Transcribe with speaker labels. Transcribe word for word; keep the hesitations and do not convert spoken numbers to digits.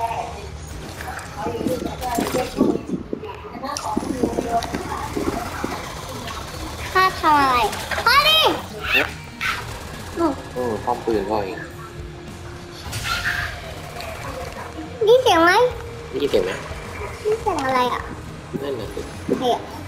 Speaker 1: ข้าทำอะไรพ่อดิอืม
Speaker 2: เออป้อมปืนก็เอง
Speaker 1: นี่เสียงไหม
Speaker 2: ได้ยินเสียงไหม
Speaker 1: นี่เสียงอะไรอ่ะ
Speaker 2: นั่นน่ะสิ
Speaker 1: เฮ้ย